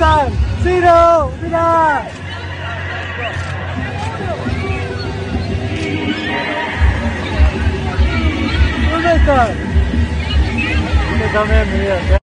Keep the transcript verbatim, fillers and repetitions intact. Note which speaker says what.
Speaker 1: están? ¡Ciro! ¡Mira! ¿Dónde están? Yo también, mi vida.